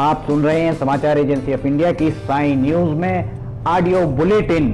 आप सुन रहे हैं समाचार एजेंसी ऑफ इंडिया की साई न्यूज में ऑडियो बुलेटिन।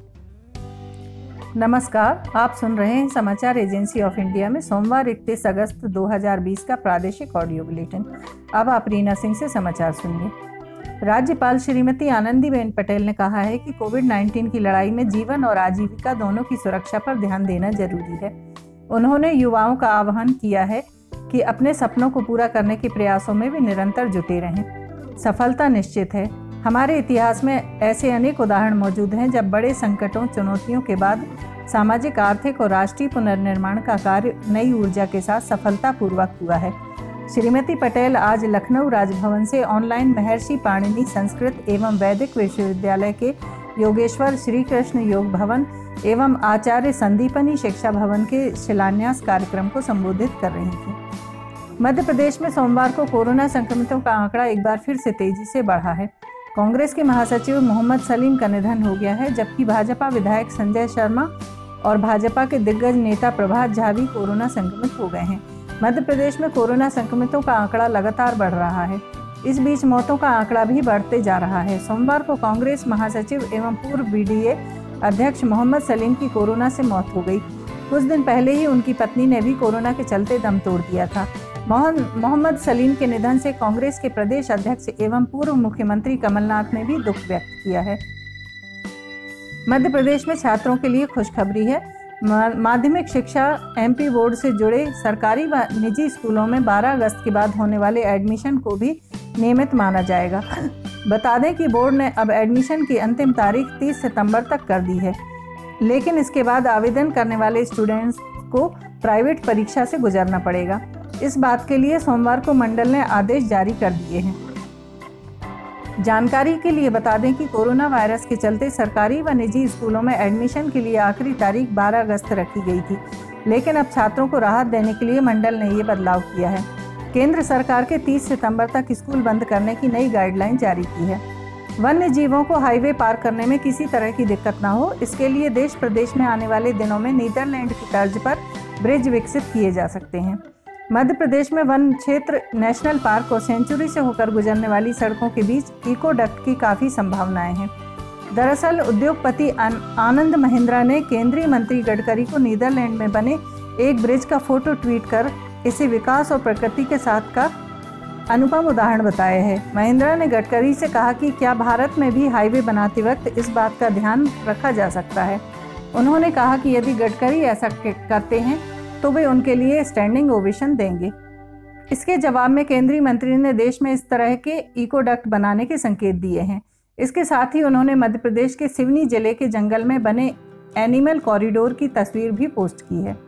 नमस्कार, आप सुन रहे हैं समाचार एजेंसी ऑफ इंडिया में सोमवार 31 अगस्त 2020 का प्रादेशिक ऑडियो बुलेटिन। अब आप रीना सिंह से समाचार सुनिए। राज्यपाल श्रीमती आनंदीबेन पटेल ने कहा है कि कोविड-19 की लड़ाई में जीवन और आजीविका दोनों की सुरक्षा पर ध्यान देना जरूरी है। उन्होंने युवाओं का आह्वान किया है कि अपने सपनों को पूरा करने के प्रयासों में भी निरंतर जुटे रहें। सफलता निश्चित है। हमारे इतिहास में ऐसे अनेक उदाहरण मौजूद हैं जब बड़े संकटों, चुनौतियों के बाद सामाजिक, आर्थिक और राष्ट्रीय पुनर्निर्माण का कार्य नई ऊर्जा के साथ सफलतापूर्वक हुआ है। श्रीमती पटेल आज लखनऊ राजभवन से ऑनलाइन महर्षि पाणिनि संस्कृत एवं वैदिक विश्वविद्यालय के योगेश्वर श्री कृष्ण योग भवन एवं आचार्य संदीपनी शिक्षा भवन के शिलान्यास कार्यक्रम को संबोधित कर रही थी। मध्य प्रदेश में सोमवार को कोरोना संक्रमितों का आंकड़ा एक बार फिर से तेजी से बढ़ा है। कांग्रेस के महासचिव मोहम्मद सलीम का निधन हो गया है, जबकि भाजपा विधायक संजय शर्मा और भाजपा के दिग्गज नेता प्रभात झा भी कोरोना संक्रमित हो गए हैं। मध्य प्रदेश में कोरोना संक्रमितों का आंकड़ा लगातार बढ़ रहा है। इस बीच मौतों का आंकड़ा भी बढ़ते जा रहा है। सोमवार को कांग्रेस महासचिव एवं पूर्व बीडीए अध्यक्ष मोहम्मद सलीम की कोरोना से मौत हो गई। कुछ दिन पहले ही उनकी पत्नी ने भी कोरोना के चलते दम तोड़ दिया था। मोहम्मद सलीम के निधन से कांग्रेस के प्रदेश अध्यक्ष एवं पूर्व मुख्यमंत्री कमलनाथ ने भी दुख व्यक्त किया है। मध्य प्रदेश में छात्रों के लिए खुशखबरी है। माध्यमिक शिक्षा एमपी बोर्ड से जुड़े सरकारी व निजी स्कूलों में 12 अगस्त के बाद होने वाले एडमिशन को भी नियमित माना जाएगा। बता दें कि बोर्ड ने अब एडमिशन की अंतिम तारीख 30 सितंबर तक कर दी है, लेकिन इसके बाद आवेदन करने वाले स्टूडेंट्स को प्राइवेट परीक्षा से गुजरना पड़ेगा। इस बात के लिए सोमवार को मंडल ने आदेश जारी कर दिए हैं। जानकारी के लिए बता दें कि कोरोना वायरस के चलते सरकारी व निजी स्कूलों में एडमिशन के लिए आखिरी तारीख 12 अगस्त रखी गई थी, लेकिन अब छात्रों को राहत देने के लिए मंडल ने ये बदलाव किया है। केंद्र सरकार के 30 सितंबर तक स्कूल बंद करने की नई गाइडलाइन जारी की है। वन्य जीवों को हाईवे पार करने में किसी तरह की दिक्कत न हो, इसके लिए देश प्रदेश में आने वाले दिनों में नीदरलैंड की तर्ज पर ब्रिज विकसित किए जा सकते हैं। मध्य प्रदेश में वन क्षेत्र, नेशनल पार्क और सेंचुरी से होकर गुजरने वाली सड़कों के बीच इको डक्ट की काफ़ी संभावनाएं हैं। दरअसल उद्योगपति आनंद महिंद्रा ने केंद्रीय मंत्री गडकरी को नीदरलैंड में बने एक ब्रिज का फोटो ट्वीट कर इसे विकास और प्रकृति के साथ का अनुपम उदाहरण बताया है। महिंद्रा ने गडकरी से कहा कि क्या भारत में भी हाईवे बनाते वक्त इस बात का ध्यान रखा जा सकता है। उन्होंने कहा कि यदि गडकरी ऐसा करते हैं तो वे उनके लिए स्टैंडिंग ओवेशन देंगे। इसके जवाब में केंद्रीय मंत्री ने देश में इस तरह के इको डक्ट बनाने के संकेत दिए हैं। इसके साथ ही उन्होंने मध्य प्रदेश के सिवनी जिले के जंगल में बने एनिमल कॉरिडोर की तस्वीर भी पोस्ट की है।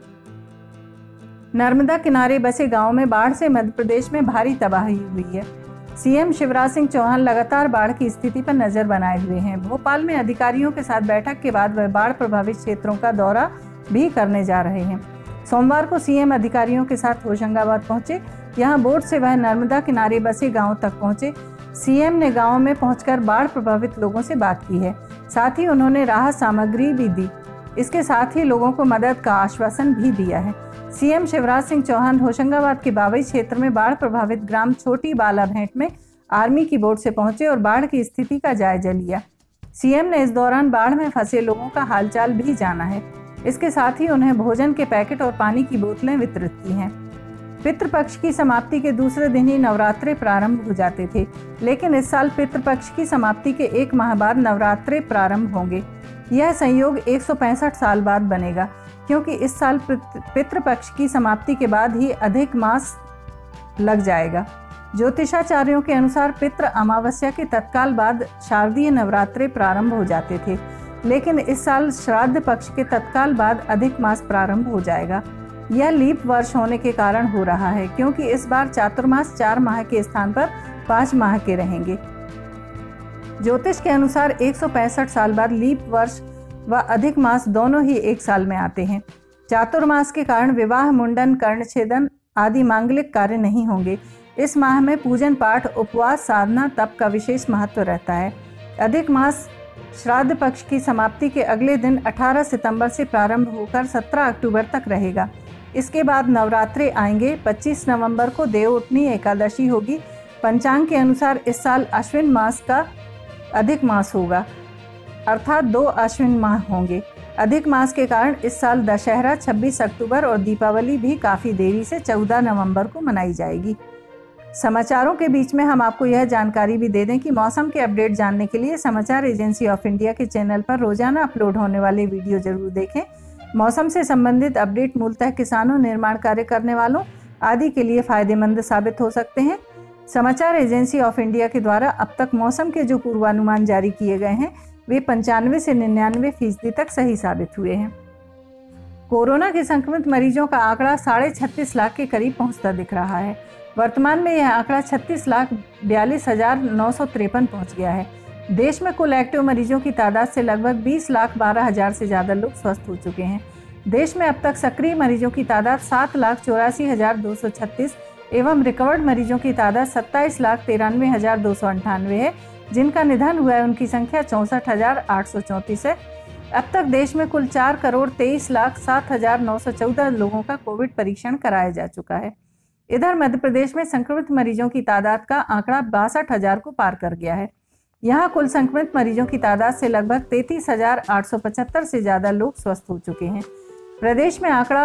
नर्मदा किनारे बसे गांव में बाढ़ से मध्य प्रदेश में भारी तबाही हुई है। सीएम शिवराज सिंह चौहान लगातार बाढ़ की स्थिति पर नजर बनाए हुए हैं। भोपाल में अधिकारियों के साथ बैठक के बाद वह बाढ़ प्रभावित क्षेत्रों का दौरा भी करने जा रहे हैं। सोमवार को सीएम अधिकारियों के साथ होशंगाबाद पहुंचे। यहां बोट से वह नर्मदा किनारे बसे गांव तक पहुंचे। सीएम ने गांव में पहुंचकर बाढ़ प्रभावित लोगों से बात की है। साथ ही उन्होंने राहत सामग्री भी दी। इसके साथ ही लोगों को मदद का आश्वासन भी दिया है। सीएम शिवराज सिंह चौहान होशंगाबाद के बावई क्षेत्र में बाढ़ प्रभावित ग्राम छोटी बाला भेंट में आर्मी की बोट से पहुंचे और बाढ़ की स्थिति का जायजा लिया। सीएम ने इस दौरान बाढ़ में फंसे लोगों का हालचाल भी जाना है। इसके साथ ही उन्हें भोजन के पैकेट और पानी की बोतलें वितरित की हैं। पितृपक्ष की समाप्ति के दूसरे दिन ही नवरात्रे प्रारंभ हो जाते थे, लेकिन इस साल पितृपक्ष की समाप्ति के 1 माह बाद नवरात्रे प्रारंभ होंगे। यह संयोग 165 साल बाद बनेगा, क्योंकि इस साल पितृपक्ष की समाप्ति के बाद ही अधिक मास लग जाएगा। ज्योतिषाचार्यों के अनुसार पितृ अमावस्या के तत्काल बाद शारदीय नवरात्रे प्रारंभ हो जाते थे, लेकिन इस साल श्राद्ध पक्ष के तत्काल बाद अधिक मास प्रारंभ हो जाएगा। यह लीप वर्ष होने के कारण हो रहा है, क्योंकि इस बार चातुर्मास 4 माह के स्थान पर 5 माह के रहेंगे। ज्योतिष के अनुसार 165 साल बाद लीप वर्ष व अधिक मास दोनों ही एक साल में आते हैं। चातुर्मास के कारण विवाह, मुंडन, कर्णछेदन आदि मांगलिक कार्य नहीं होंगे। इस माह में पूजन पाठ, उपवास, साधना, तप का विशेष महत्व रहता है। अधिक मास श्राद्ध पक्ष की समाप्ति के अगले दिन 18 सितंबर से प्रारंभ होकर 17 अक्टूबर तक रहेगा। इसके बाद नवरात्रे आएंगे। 25 नवंबर को देवउठनी एकादशी होगी। पंचांग के अनुसार इस साल अश्विन मास का अधिक मास होगा, अर्थात 2 अश्विन माह होंगे। अधिक मास के कारण इस साल दशहरा 26 अक्टूबर और दीपावली भी काफ़ी देरी से 14 नवंबर को मनाई जाएगी। समाचारों के बीच में हम आपको यह जानकारी भी दे दें कि मौसम के अपडेट जानने के लिए समाचार एजेंसी ऑफ इंडिया के चैनल पर रोजाना अपलोड होने वाले वीडियो जरूर देखें। मौसम से संबंधित अपडेट मूलतः किसानों, निर्माण कार्य करने वालों आदि के लिए फायदेमंद साबित हो सकते हैं। समाचार एजेंसी ऑफ इंडिया के द्वारा अब तक मौसम के जो पूर्वानुमान जारी किए गए हैं वे 95 से 99% तक सही साबित हुए हैं। कोरोना के संक्रमित मरीजों का आंकड़ा 36.5 लाख के करीब पहुंचता दिख रहा है। वर्तमान में यह आंकड़ा 36,42,953 पहुंच गया है। देश में कुल एक्टिव मरीजों की तादाद से लगभग 20,12,000 से ज़्यादा लोग स्वस्थ हो चुके हैं। देश में अब तक सक्रिय मरीजों की तादाद 7,84,236 एवं रिकवर्ड मरीजों की तादाद 27,93,298 है। जिनका निधन हुआ है उनकी संख्या 64,834 है। अब तक देश में कुल 4,23,07,914 लोगों का कोविड परीक्षण कराया जा चुका है। इधर मध्य प्रदेश में संक्रमित मरीजों की तादाद का आंकड़ा 62,000 को पार कर गया है। यहाँ कुल संक्रमित मरीजों की तादाद से लगभग 33,875 से ज़्यादा लोग स्वस्थ हो चुके हैं। प्रदेश में आंकड़ा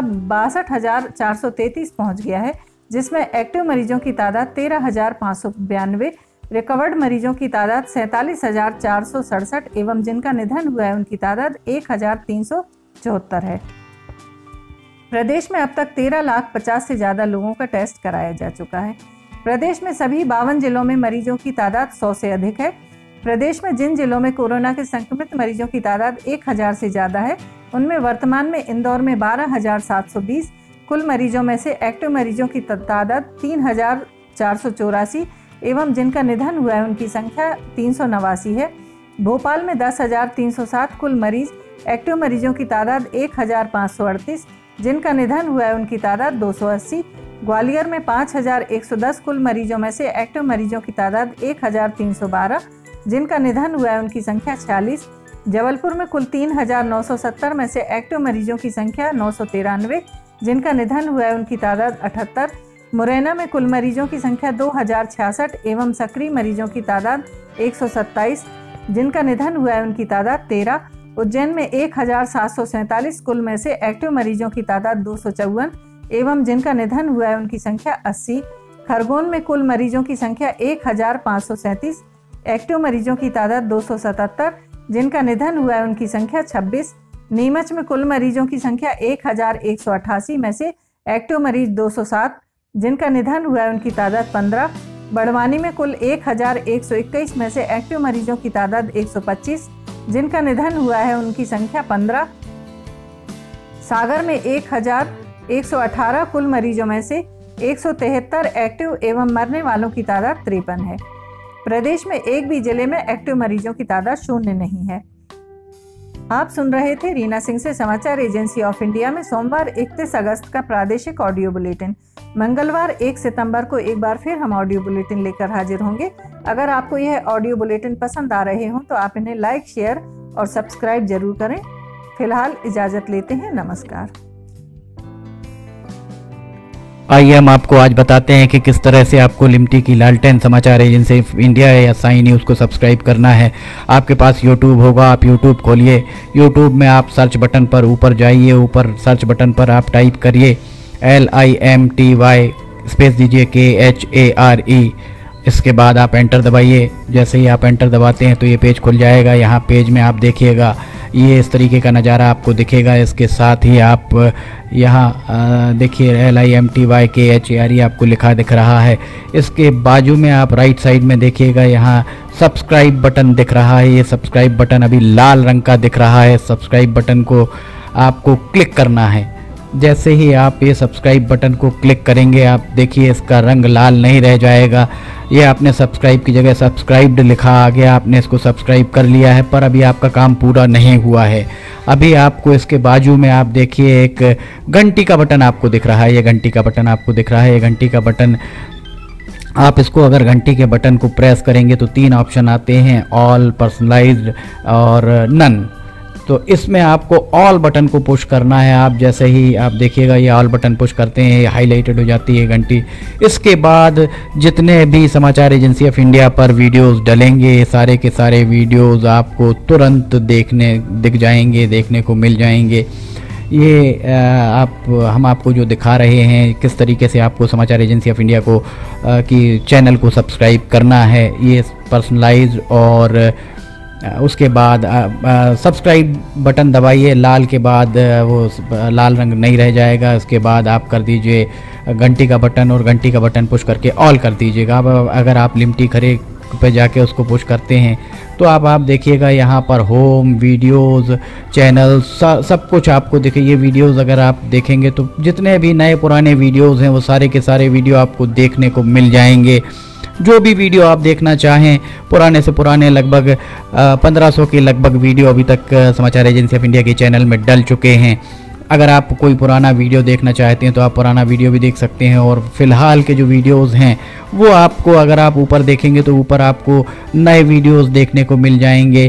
62,433 पहुँच गया है, जिसमें एक्टिव मरीजों की तादाद 13,592, रिकवर्ड मरीजों की तादाद 47,467 एवं जिनका निधन हुआ है उनकी तादाद 1,374 है। प्रदेश में अब तक 13,50,000 से ज़्यादा लोगों का टेस्ट कराया जा चुका है। प्रदेश में सभी 52 जिलों में मरीजों की तादाद 100 से अधिक है। प्रदेश में जिन जिलों में कोरोना के संक्रमित मरीजों की तादाद 1,000 से ज़्यादा है उनमें वर्तमान में इंदौर में 12,720, कुल मरीजों में से एक्टिव मरीजों की तादाद 3,484 एवं जिनका निधन हुआ है उनकी संख्या 389 है। भोपाल में 10,307 कुल मरीज, एक्टिव मरीजों की तादाद 1,538, जिनका निधन हुआ है उनकी तादाद 280। ग्वालियर में 5,110 कुल मरीजों में से एक्टिव मरीजों की तादाद 1,312, जिनका निधन हुआ है उनकी संख्या 46। जबलपुर में कुल 3,970 में से एक्टिव मरीजों की संख्या 993, जिनका निधन हुआ है उनकी तादाद 78। मुरैना में कुल मरीजों की संख्या 2,066 एवं सक्रिय मरीजों की तादाद 127, जिनका निधन हुआ है उनकी तादाद 13। उज्जैन में 1,747 कुल में से एक्टिव मरीजों की तादाद 254 एवं जिनका निधन हुआ है उनकी संख्या 80। खरगोन में कुल मरीजों की संख्या 1,537, एक्टिव मरीजों की तादाद 277, जिनका निधन हुआ है उनकी संख्या 26। नीमच में कुल मरीजों की संख्या 1,188 में से एक्टिव मरीज 207, जिनका निधन हुआ है उनकी तादाद 15। बड़वानी में कुल 1,121 में से एक्टिव मरीजों की तादाद 125, जिनका निधन हुआ है उनकी संख्या 15। सागर में 1,118 कुल मरीजों में से 173 एक्टिव एवं मरने वालों की तादाद 53 है। प्रदेश में एक भी जिले में एक्टिव मरीजों की तादाद 0 नहीं है। आप सुन रहे थे रीना सिंह से समाचार एजेंसी ऑफ इंडिया में सोमवार 31 अगस्त का प्रादेशिक ऑडियो बुलेटिन। मंगलवार 1 सितंबर को एक बार फिर हम ऑडियो बुलेटिन लेकर हाजिर होंगे। अगर आपको यह ऑडियो बुलेटिन पसंद आ रहे हों तो आप इन्हें लाइक, शेयर और सब्सक्राइब जरूर करें। फिलहाल इजाजत लेते हैं, नमस्कार। आइए हम आपको आज बताते हैं कि किस तरह से आपको लिमटी की लालटेन समाचार एजेंसी इंडिया या साई न्यूज़ को सब्सक्राइब करना है। आपके पास यूट्यूब होगा, आप यूट्यूब खोलिए। यूट्यूब में आप सर्च बटन पर ऊपर जाइए, ऊपर सर्च बटन पर आप टाइप करिए LIMTY, स्पेस दीजिए KHARE। इसके बाद आप एंटर दबाइए। जैसे ही आप एंटर दबाते हैं तो ये पेज खुल जाएगा। यहाँ पेज में आप देखिएगा ये इस तरीके का नज़ारा आपको दिखेगा। इसके साथ ही आप यहाँ देखिए LIMTY KHARE आपको लिखा दिख रहा है। इसके बाजू में आप राइट साइड में देखिएगा, यहाँ सब्सक्राइब बटन दिख रहा है। ये सब्सक्राइब बटन अभी लाल रंग का दिख रहा है। सब्सक्राइब बटन को आपको क्लिक करना है। जैसे ही आप ये सब्सक्राइब बटन को क्लिक करेंगे आप देखिए इसका रंग लाल नहीं रह जाएगा। ये आपने सब्सक्राइब की जगह सब्सक्राइब्ड लिखा आ गया, आपने इसको सब्सक्राइब कर लिया है, पर अभी आपका काम पूरा नहीं हुआ है। अभी आपको इसके बाजू में आप देखिए एक घंटी का बटन आपको दिख रहा है। ये घंटी का बटन आपको दिख रहा है। ये घंटी का बटन आप इसको अगर घंटी के बटन को प्रेस करेंगे तो 3 ऑप्शन आते हैं, ऑल, पर्सनलाइज्ड और नन। तो इसमें आपको ऑल बटन को पुश करना है। आप जैसे ही आप देखिएगा ये ऑल बटन पुश करते हैं, हाईलाइटेड हो जाती है घंटी। इसके बाद जितने भी समाचार एजेंसी ऑफ इंडिया पर वीडियोस डलेंगे, सारे के सारे वीडियोस आपको तुरंत दिख जाएंगे, देखने को मिल जाएंगे। ये हम आपको जो दिखा रहे हैं किस तरीके से आपको समाचार एजेंसी ऑफ इंडिया को की चैनल को सब्सक्राइब करना है, ये पर्सनलाइज। और उसके बाद सब्सक्राइब बटन दबाइए, लाल के बाद वो लाल रंग नहीं रह जाएगा। उसके बाद आप कर दीजिए घंटी का बटन, और घंटी का बटन पुश करके ऑल कर दीजिएगा। अब अगर आप लिमटी खरे पे जाके उसको पुश करते हैं तो आप देखिएगा यहाँ पर होम, वीडियोस, चैनल, सब कुछ आपको दिखे। ये वीडियोस अगर आप देखेंगे तो जितने भी नए पुराने वीडियोस हैं वो सारे के सारे वीडियो आपको देखने को मिल जाएंगे। जो भी वीडियो आप देखना चाहें, पुराने से पुराने लगभग 1500 के लगभग वीडियो अभी तक समाचार एजेंसी ऑफ इंडिया के चैनल में डल चुके हैं। अगर आप कोई पुराना वीडियो देखना चाहते हैं तो आप पुराना वीडियो भी देख सकते हैं। और फिलहाल के जो वीडियोस हैं वो आपको, अगर आप ऊपर देखेंगे तो ऊपर आपको नए वीडियोस देखने को मिल जाएंगे।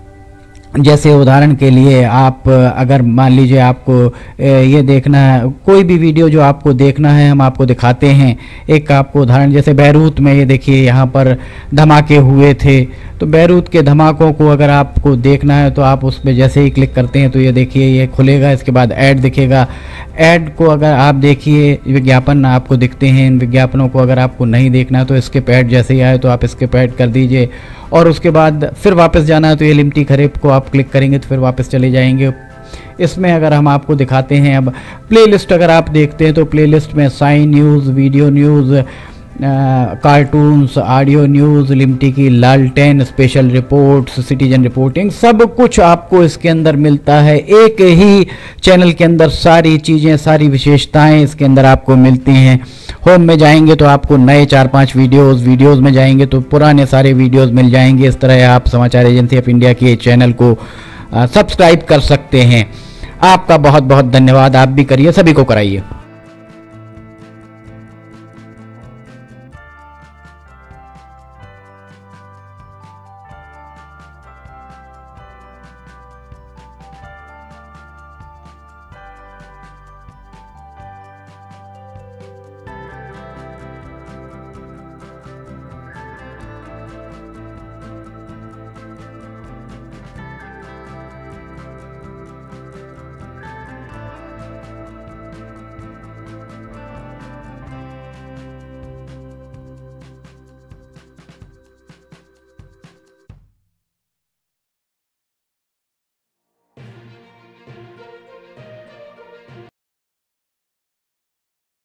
जैसे उदाहरण के लिए आप अगर मान लीजिए आपको ये देखना है, कोई भी वीडियो जो आपको देखना है हम आपको दिखाते हैं। एक आपको उदाहरण, जैसे बैरूत में ये देखिए यहाँ पर धमाके हुए थे, तो बैरूत के धमाकों को अगर आपको देखना है तो आप उस पर जैसे ही क्लिक करते हैं तो ये देखिए ये खुलेगा। इसके बाद ऐड दिखेगा। ऐड को अगर आप देखिए, विज्ञापन आपको दिखते हैं, इन विज्ञापनों को अगर आपको नहीं देखना है तो इसके पैड जैसे ही आए तो आप इसके पैड कर दीजिए। और उसके बाद फिर वापस जाना है तो ये लिमटी खरे को आप क्लिक करेंगे तो फिर वापस चले जाएंगे। इसमें अगर हम आपको दिखाते हैं, अब प्लेलिस्ट अगर आप देखते हैं तो प्लेलिस्ट में साइन news, video news, cartoons, audio news, Limti की लालटेन, स्पेशल रिपोर्ट्स, सिटीजन रिपोर्टिंग, सब कुछ आपको इसके अंदर मिलता है। एक ही चैनल के अंदर सारी चीज़ें, सारी विशेषताएं इसके अंदर आपको मिलती हैं। होम में जाएंगे तो आपको नए 4-5 वीडियोज़ में जाएंगे तो पुराने सारे वीडियोज़ मिल जाएंगे। इस तरह आप समाचार एजेंसी ऑफ इंडिया के चैनल को सब्सक्राइब कर सकते हैं। आपका बहुत बहुत धन्यवाद। आप भी करिए, सभी को कराइए।